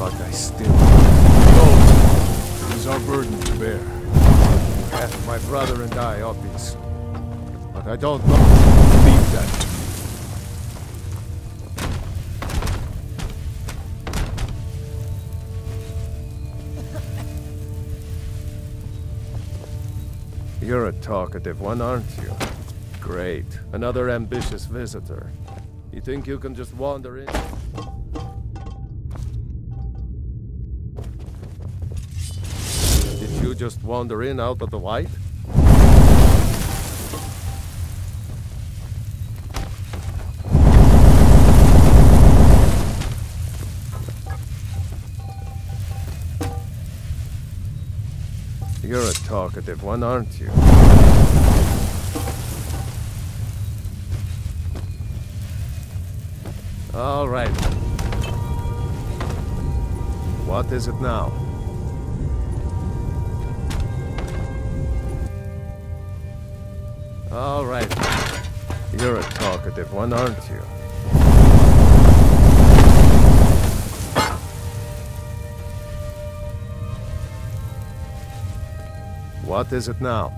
but I still... No! It is our burden to bear. Half my brother and I, obviously. But I don't know. Leave that to me. You're a talkative one, aren't you? Great. Another ambitious visitor. You think you can just wander in? Did you just wander in out of the light? You're a talkative one, aren't you? All right. What is it now? All right. You're a talkative one, aren't you? What is it now?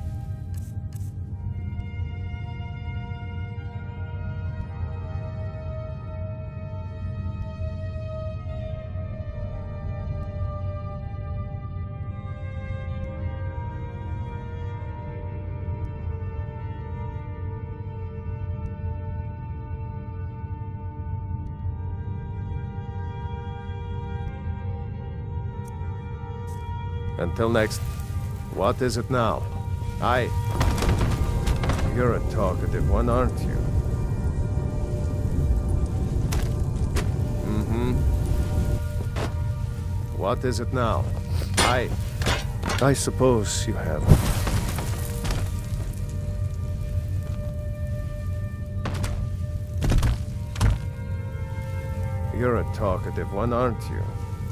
Until next... What is it now? You're a talkative one, aren't you? Mm-hmm. What is it now? I suppose you have. You're a talkative one, aren't you?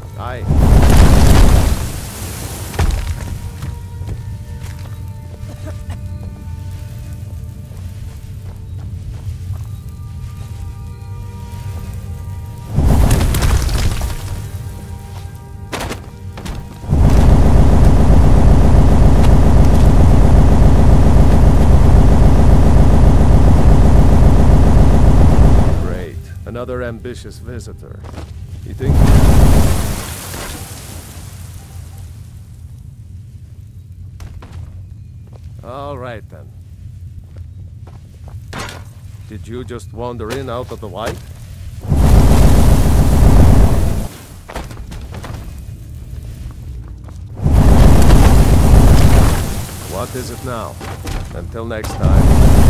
Another ambitious visitor. You think... All right, then. Did you just wander in out of the light? What is it now? Until next time.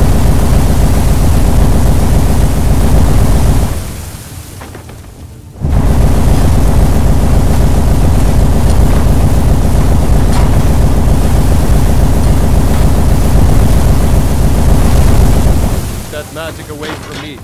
Magic away from me.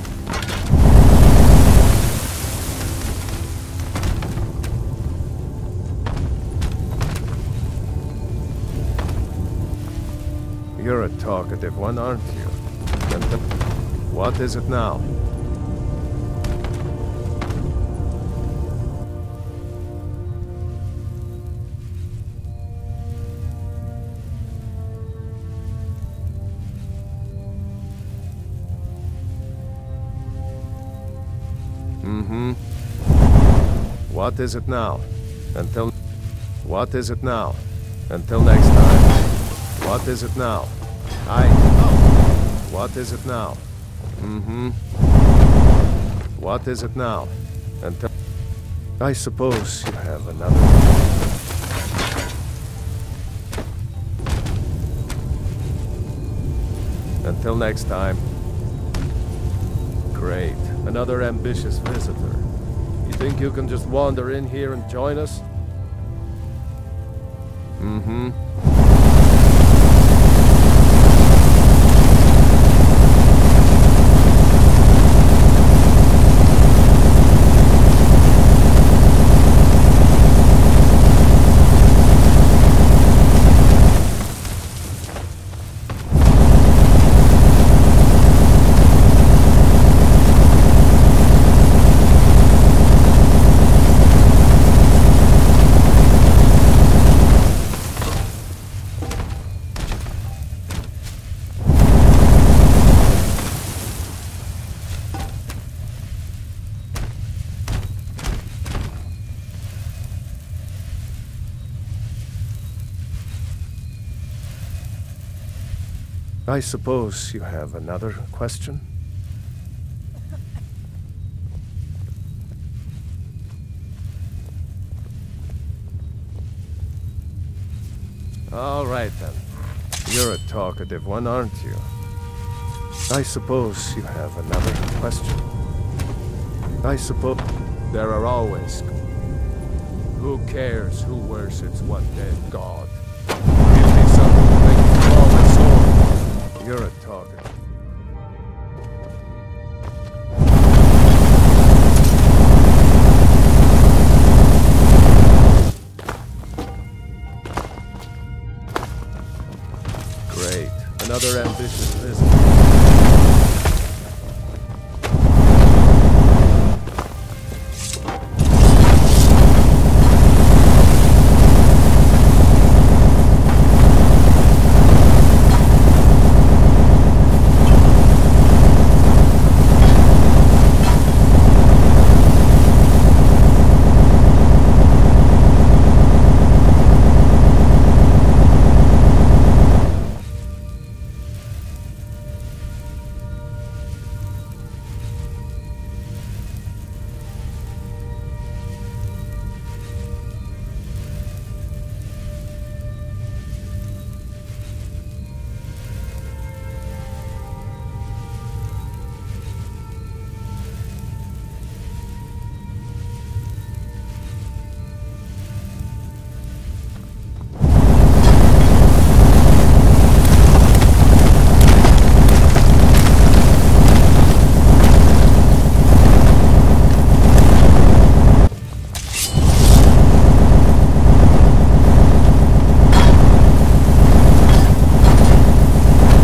You're a talkative one, aren't you? What is it now? Mm-hmm. What is it now? What is it now? Until next time. What is it now? What is it now? Mm-hmm. What is it now? Until... I suppose you have another... Until next time. Great. Another ambitious visitor. You think you can just wander in here and join us? Mm-hmm. I suppose you have another question? All right, then. You're a talkative one, aren't you? I suppose you have another question. I suppose there are always... Who cares who worships what dead god? Give me something to make you call my sword. You're a talkative. Great. Another ambitious visit.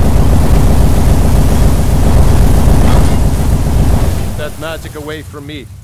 Magic away from me.